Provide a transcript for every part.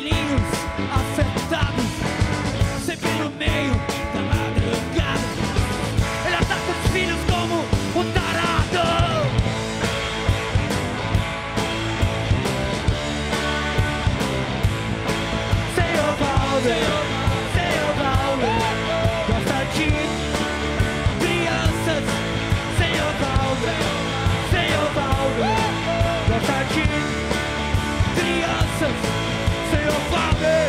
filhinhos afetados, sempre no meio da madrugada. Ele ataca os filhos como um tarado. Senhor Valber, Senhor Valber, gosta de crianças. Senhor Valber, Senhor Valber, gosta de crianças. Senhor Valber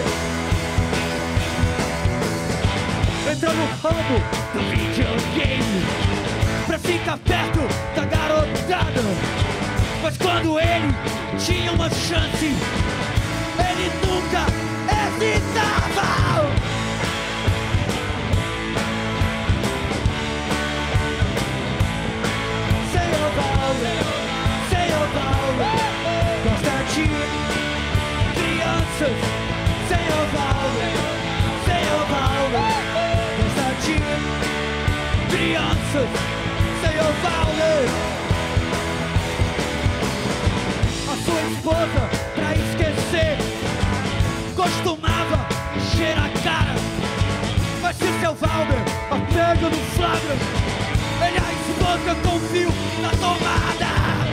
entra no ramo do videogame pra ficar perto da garotada. Mas quando ele tinha uma chance, ele nunca hesitava. Senhor Valber, Senhor Valber, gosta de crianças. Senhor Valber, Senhor Valber, gosta de crianças. Senhor Valber, a sua esposa, pra esquecer, costumava encher a cara. Mas se o seu Valber a pega no flagra, ele a esposa com o fio na tomada.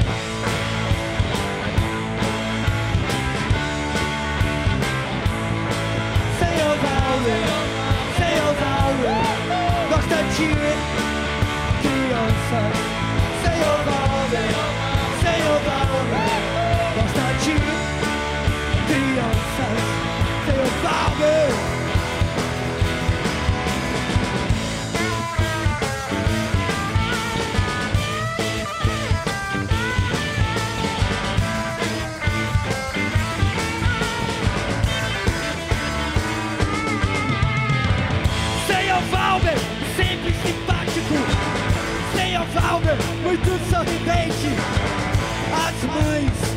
Senhor Valber, Senhor Valber, gosta de crianças. Senhor Valber, Senhor Valber, gosta de crianças. Senhor Valber. Senhor Valber, sempre simpático. Senhor Valber, muito sorridente. As mães